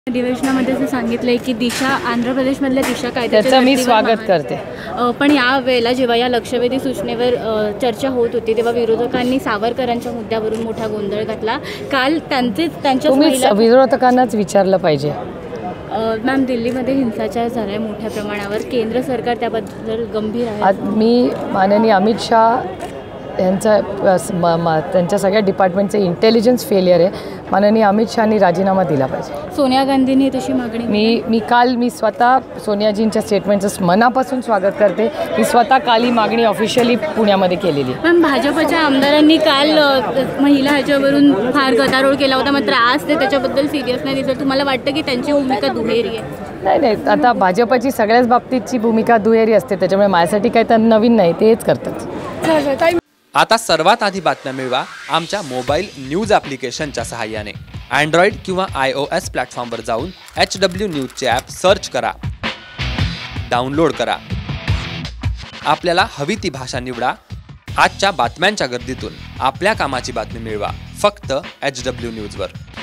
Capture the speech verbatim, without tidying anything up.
अधिवेशनामध्ये असं सांगितलंय की दिशा आंध्र प्रदेशमधल्या दिशा त्याचं मी स्वागत करते. पण या वेळेला जेव्हा या लक्षवेधी सूचनेवर चर्चा होत होती तेव्हा विरोधकांनी सावरकरांच्या मुद्द्यावरून मोठा गोंधळ घातला. काल त्यांचे त्यांच्या विरोधकांनाच विचारलं पाहिजे. मॅम, दिल्लीमध्ये हिंसाचार झालाय मोठ्या प्रमाणावर, केंद्र सरकार त्याबद्दल गंभीर आहे. आज मी माननीय अमित शाह यांचा त्यांच्या सगळ्या डिपार्टमेंटचे इंटेलिजन्स फेलियर आहे. माननीय अमित शहानी राजीनामा दिला पाहिजे. सोनिया गांधींनी तशी मागणी मी मी काल मी स्वतः सोनियाजींच्या स्टेटमेंटचं मनापासून स्वागत करते. मी स्वतः काल ही मागणी ऑफिशियली पुण्यामध्ये केलेली. पण भाजपच्या आमदारांनी काल महिला ह्याच्यावरून फार गदारोळ केला होता, मात्र आज ते त्याच्याबद्दल सिरियस नाही दिसत. तुम्हाला वाटतं की त्यांची भूमिका दुहेरी आहे? नाही नाही, आता भाजपची सगळ्याच बाबतीतची भूमिका दुहेरी असते, त्याच्यामुळे माझ्यासाठी काही तर नवीन नाही, ते हेच करतात. आता सर्वात आधी बातम्या मिळवा आमच्या मोबाईल न्यूज ॲप्लिकेशनच्या सहाय्याने. अँड्रॉइड किंवा आय ओ एस प्लॅटफॉर्मवर जाऊन एच डब्ल्यू न्यूजचे ॲप सर्च करा, डाउनलोड करा. आपल्याला हवी ती भाषा निवडा. आजच्या बातम्यांच्या गर्दीतून आपल्या कामाची बातमी मिळवा फक्त एच डब्ल्यू न्यूजवर.